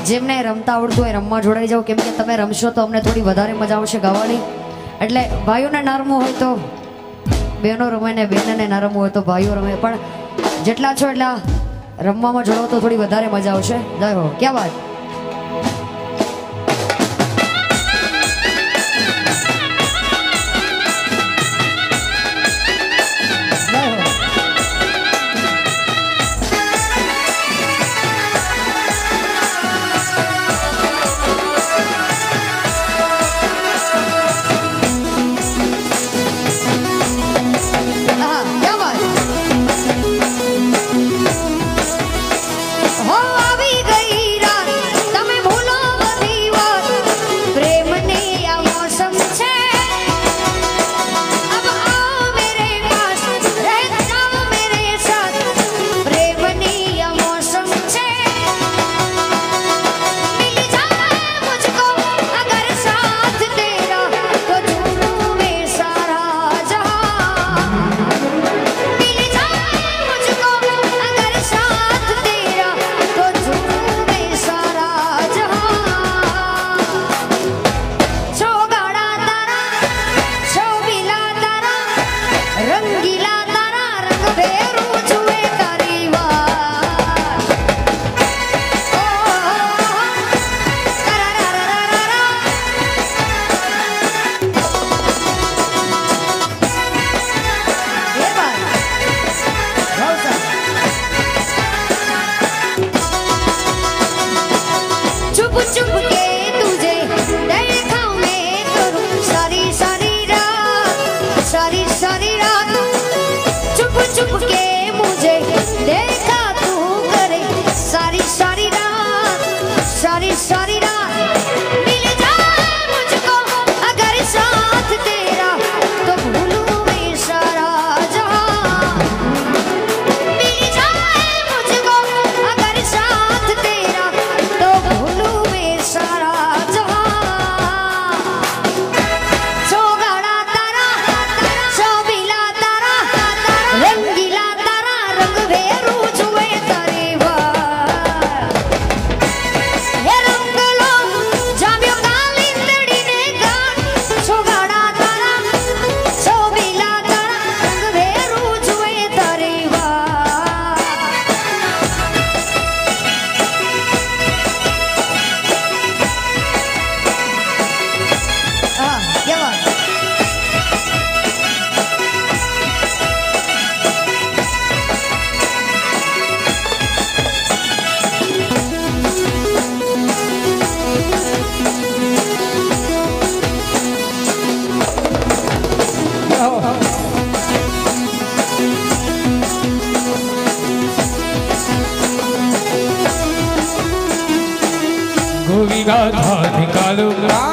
જેમને રમતા આવડતું હોય રમવા જોડાઈ જાવ, કેમ કે તમે રમશો તો અમને થોડી વધારે મજા આવશે ગાવાની. એટલે ભાઈઓને ના રમવું હોય તો બહેનો રમે ને બહેનને ના રમવું હોય તો ભાઈઓ રમે, પણ જેટલા છો એટલા રમવામાં જોડાવ તો થોડી વધારે મજા આવશે. જય હો, ક્યાં વાત. निकालो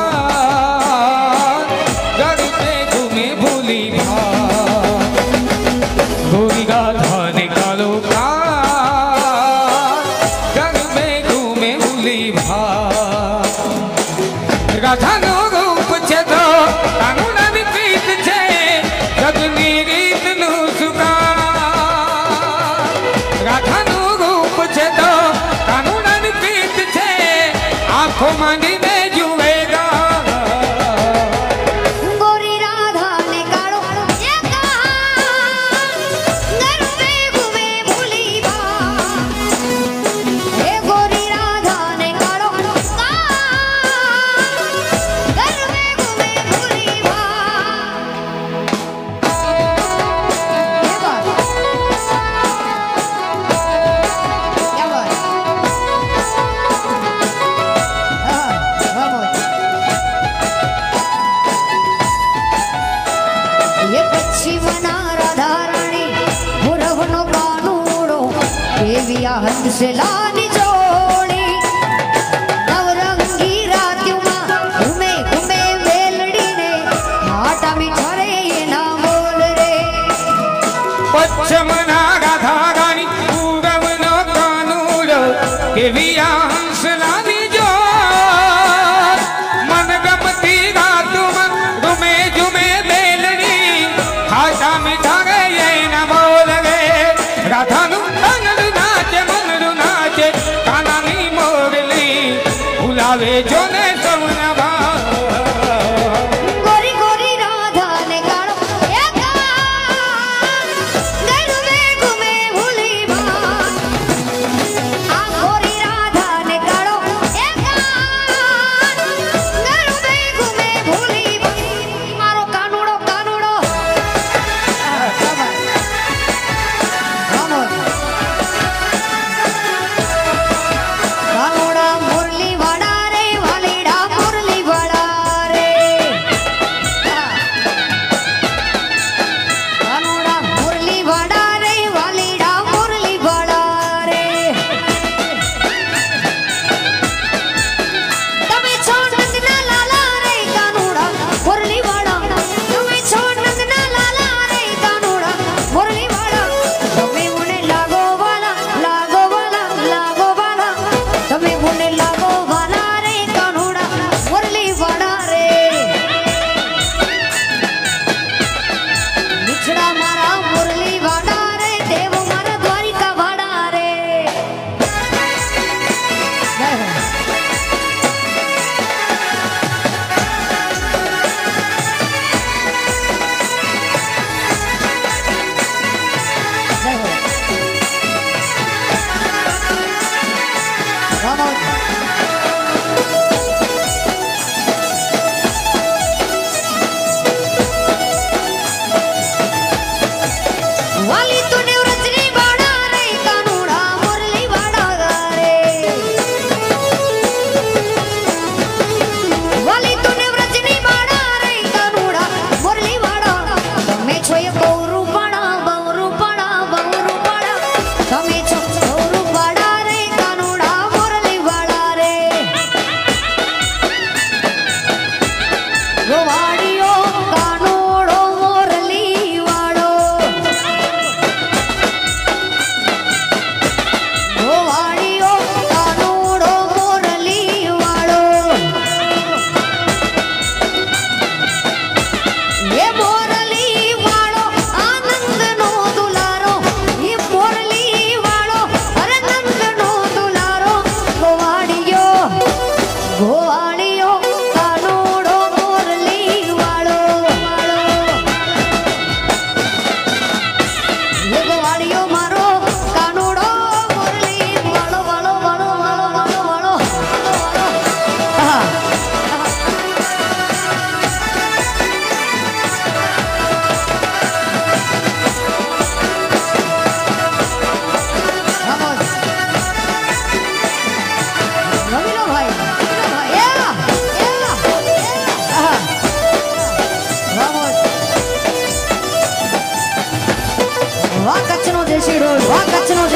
घर में घूमे भूली गोरी गाधा निकालो घर में घूमे भूली राधा नो रूप छे तो कानून प्रीत छे जगनी रीत नु सुका राधा नो रूप छे तो कानून प्रीत छे आंखों मांगी में जुएगा गोरी राधा निकालो ये कहा घर में घूमे भूली हे गोरी राधा निकालो घर में घूमे भूली हंस से लानी जोड़ी नवरंगी रातियों में घूमे घूमे वेलड़ी ने हाटा मिठारे ये ना बोल रे पश्चिमना राधा रानी पूरब नो कानूर केविया हंस लानी जो मन गमती रातों में घूमे घूमे वेलड़ी हाटा मिठारे ये ना बोल रे राधा नु नाचे मन नाचे काना नी मोरली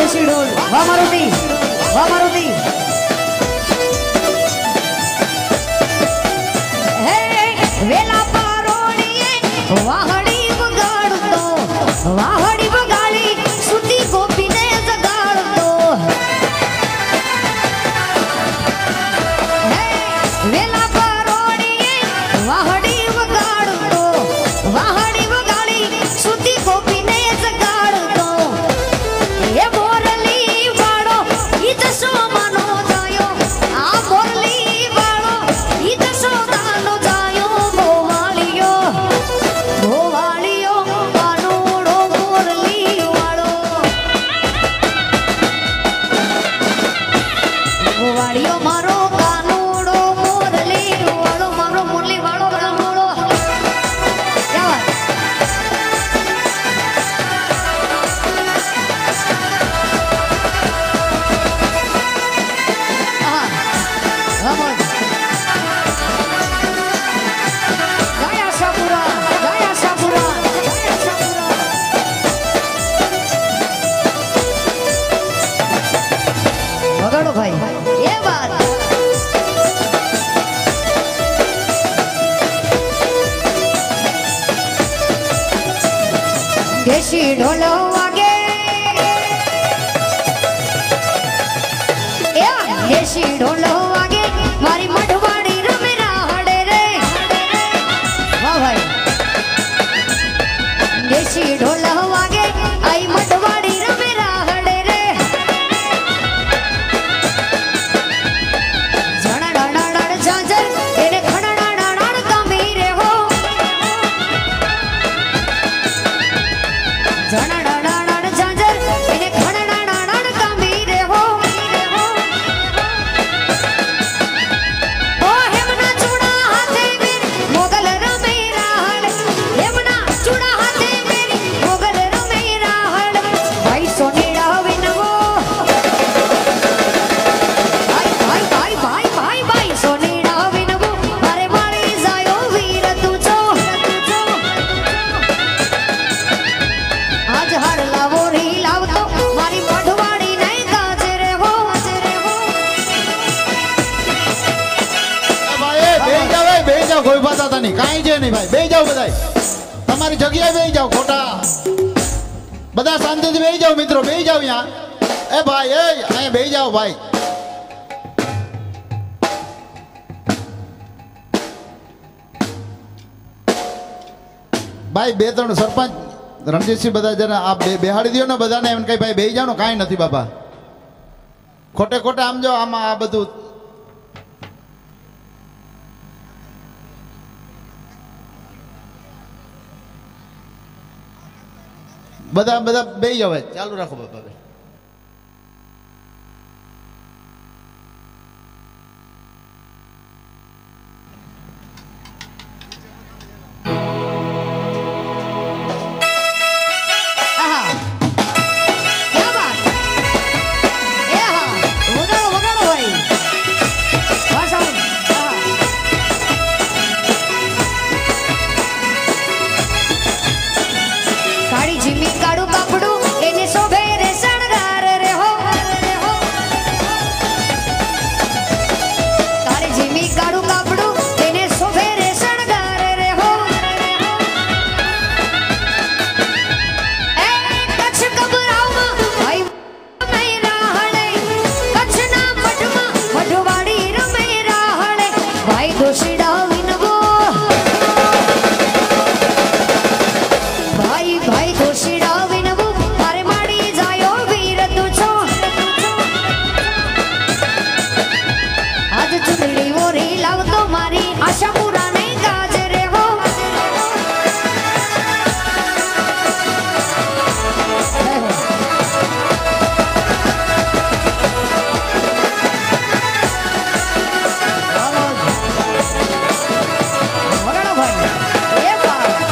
દેશી ઢોલ વાહ મારુતિ વાહ મારુતિ હે વેલા પારોડીએ વાહડી વગાડતો વાહડી વગાડી સુતી ગોપીને જગાડતો હે વેલા પારોડીએ વાહડી વગાડતો વાહડી વગાડી સુતી ગોપીને જગાડતો એ મોરલી વાળો ઈ જશોમાનો જાયો આ મોરલી વાળો ઈ જશોદાનો જાયો ગોવાળિયો ગોવાળિયો કાનુડો મોરલી વાળો ગોવાળિયો મારો કાનુડો મોરલી વાળો મારો મોરલી વાળો કાનુડો ક્યાં Vamos. Jaya Shapura, Jaya Shapura, Jaya Shapura. વગાડો ભાઈ એ વાત દેશી ઢોલો વાગે એ દેશી ઢોલો વાગે મારી મઢવાડી રમે રાહડે રે વાહ ભાઈ દેશી ઢોલો વાગે આઈ મઢવાડી રમે રાહડે રે ઝણડાડાડ ઝાંઝર એને ખણડાડાડ ગમી રે હો ઝણડાડાડ ઝાંઝર એને ખણડાડાડ ગમી રે હો ઓ હેમના ચૂડા હાથે મેરી મોગલ રમે રાહડ હેમના ચૂડા હાથે મેરી મોગલ રમે રાહડ ભાઈ સોનેડા વિનવો ભાઈ ભાઈ ભાઈ ભાઈ ભાઈ ભાઈ સોનેડા વિનવો મારે મારી જાયો વીર તું છો આજ હાર લાવો રી લાવતો મારી મઢવાડી નહીં કાજે રે હો ભાઈ બે જાવ કોઈ પાતા નહીં કાંઈ છે નહીં ભાઈ બે જાવ બધાય તમારી જગ્યાએ બે જાવ ખોટા બધા શાંતિથી બે જાવ મિત્રો બે જાવ અહીંયા એ ભાઈ એ અહીંયા બે જાવ ભાઈ ભાઈ બે ત્રણ સરપંચ રણજીતસિંહ બધા જણા આ બેહાડી દો ને બધાને એમ કઈ ભાઈ બે જાવ ને કાંઈ નથી બાપા ખોટે ખોટે આમ જો આમાં આ બધું બધા બધા બે જાવ ચાલુ રાખો બાપા આહા ક્યા બાત એ હા વગાડો વગાડો ભાઈ વાહ સાઉન્ડ આહા કાળી જીમી કાળું કાપડું એને શોભે રે શણગાર રે હો કાળી જીમી કાળું કાપડું એને શોભે રે શણગાર રે હો એ કચ્છ કબરાવમાં ભાઈ રમે રાહડે કચ્છના મઢમાં મઢવાડી રમે રાહડે ભાઈ દોશીડા વિનવો ભાઈ ભાઈ દોશીડા વિનવું મારે માડી જાયો વીર તું છો આજ ચૂંટણી ઓરી લાવતો મારી આશા પૂરા નહીં કાજે રે હો વગાડો ભાઈ એ વાત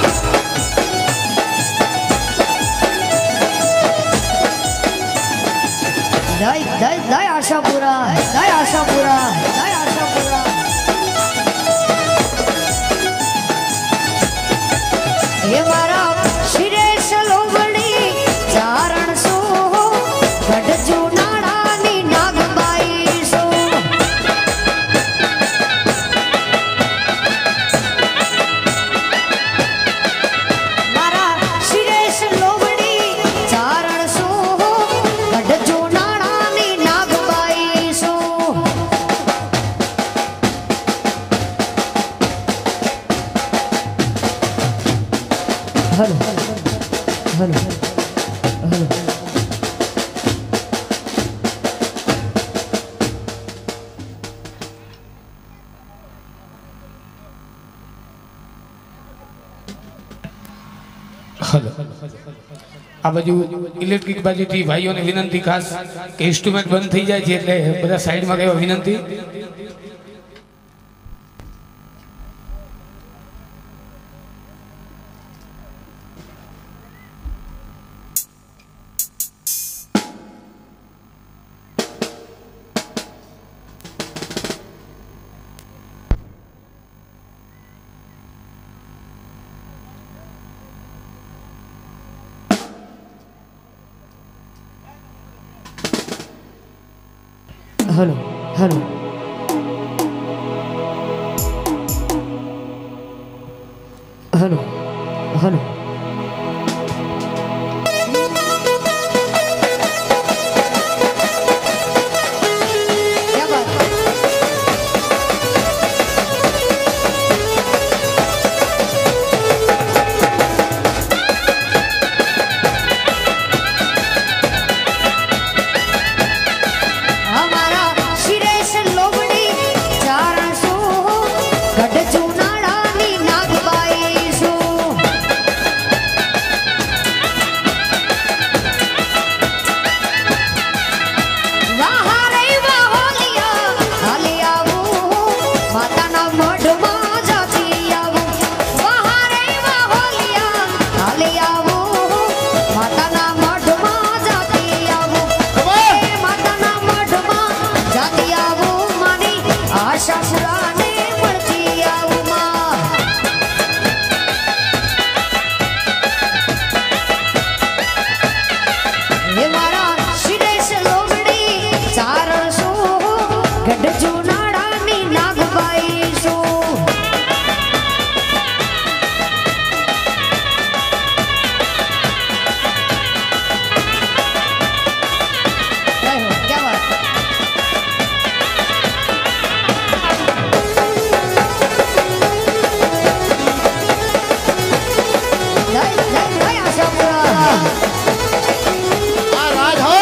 જય જય જય આશાપુરા જય આશાપુરા જય આશાપુરા હે મારા શિરે સલોવડી ચારણ સો ગઢ हेलो हेलो हेलो हेलो आ बाजू इलेक्ट्रिक बाजूથી ભાઈઓને વિનંતી ખાસ કે ઇન્સ્ટ્રુમેન્ટ બંધ થઈ જાય છે એટલે બધા સાઈડમાં રહેવા વિનંતી। हेलो हेलो हेलो हेलो क्या बात हमारा शिरेश लोमड़ी चारण सो गढ़ चूनाड़ानी नागबाई सो वाहारे वाहोलिया हाले आवो माताना मढमा जाती आवो वाहारे वाहोलिया हाले आवो माताना मढमा जाती आवो माताना मढमा जाती आवो मानी आशा पुराने મળતી આવું માં હે મારા શિરેશ લોમડી ચારણ સો ગઢ જુનાળાની નાગબાઈ સો જય હો क्या बात જય જય જય આશાપુરા આ રાજ હો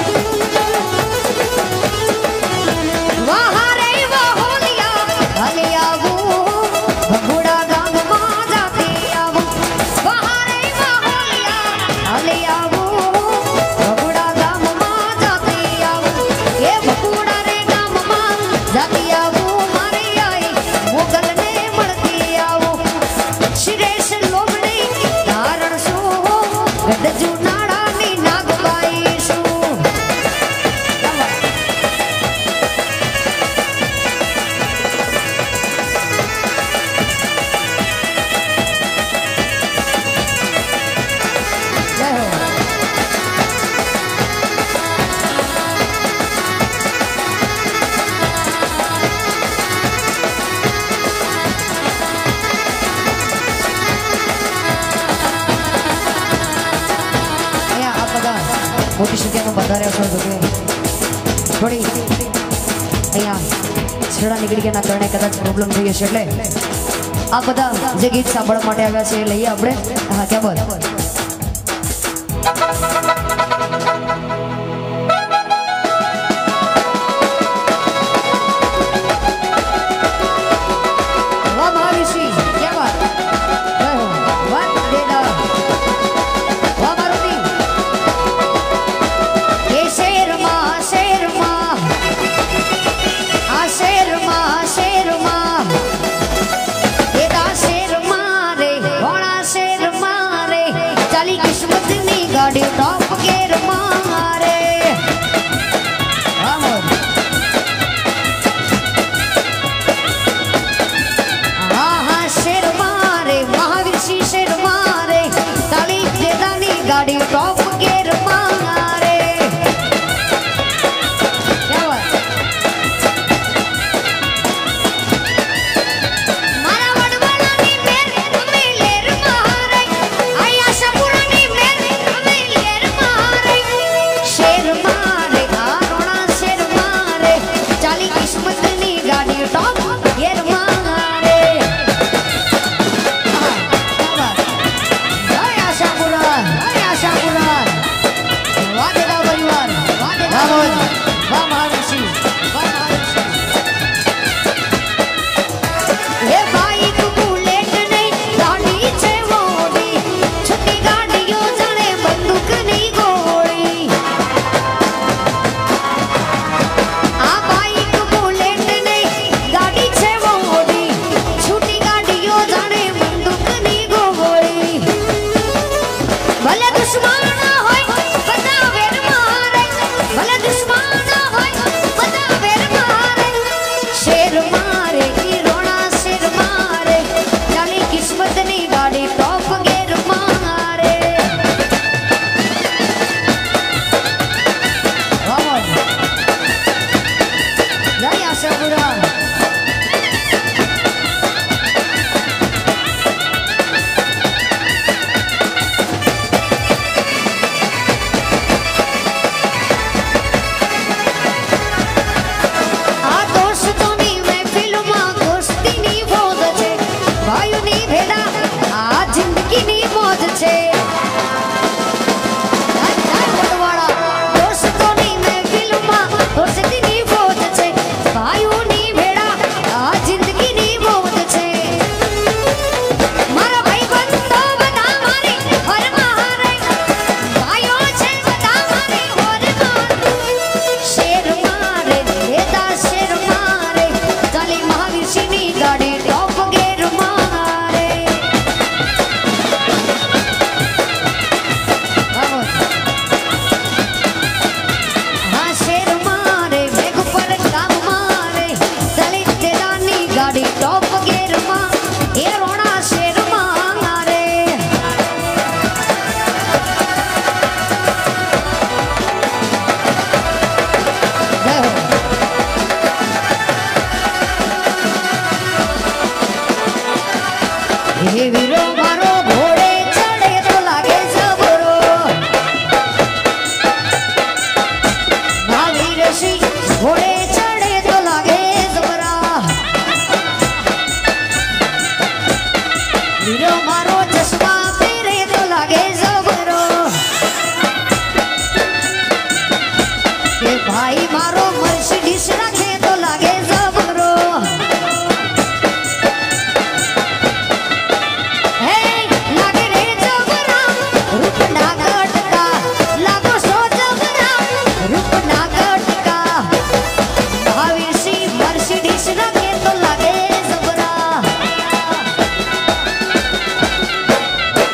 वाहारे वाहोलिया हाले आवो भगुड़ा गामમાં જાતી आवो वाहारे वाहोलिया हाले आवो भगुड़ा गामમાં જાતી आवो એ ભગુડા રે ગામમાં જાતી आवो મારી આઈ મોગલને મળતી आवो શિરેશ લોમડી ધારણ સુ ગઢ જુનાળાની નાગબાઈ સુ જય હો અહીંયા આ બધા મોટી સંખ્યામાં પધાર્યા છો જોકે થોડી અહીંયા છેડા નીકળી ગયાના કારણે કદાચ પ્રોબ્લેમ થઈ હશે એટલે આ બધા જે ગીત સાંભળવા માટે આવ્યા છે એ લઈએ આપણે હા ક્યાં બોલ વાહ મહાવીરસિંહ क्या बात જય હો વાહ દેદા વાહ મારુતિ એ શેરમાં આ શેરમાં એ દા શેરમાં રે ઘોડા શેરમાં રે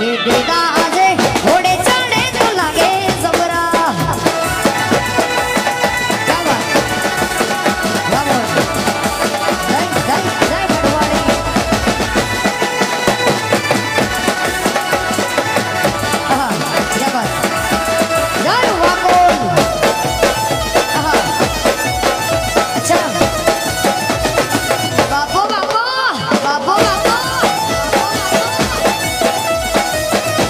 देगा आजे घोड़े चढ़े तो लगे जबरा क्या बात जय जय जय भटवाड़ी क्या बात जय वाकोल अच्छा बापो बापो बापो बापो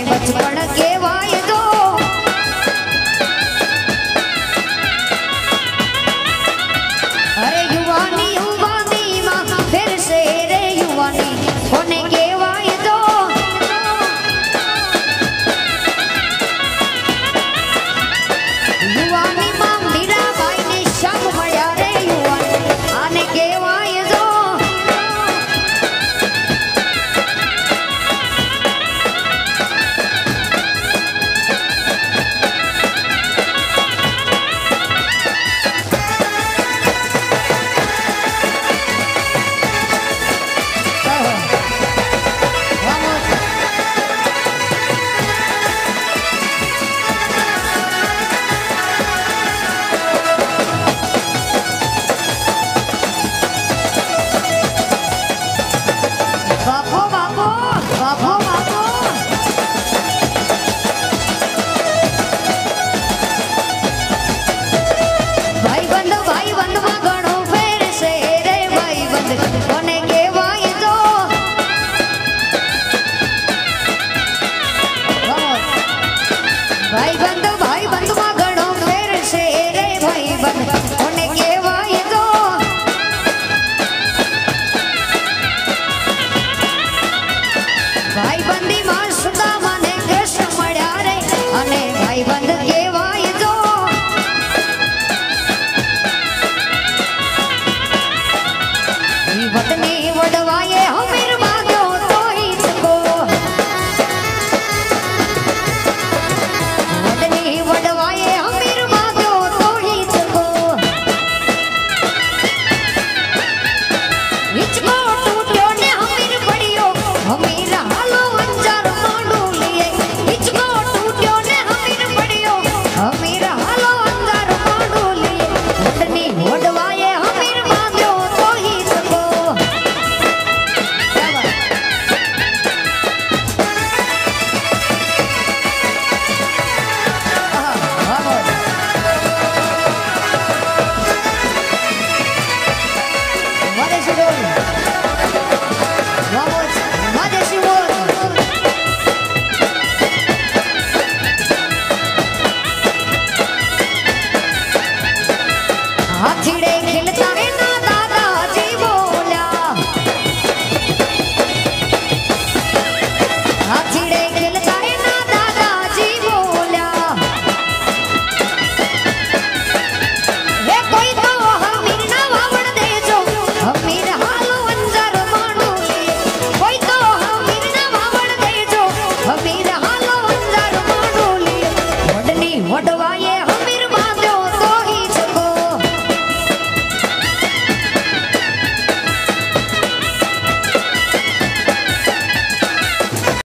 बचपन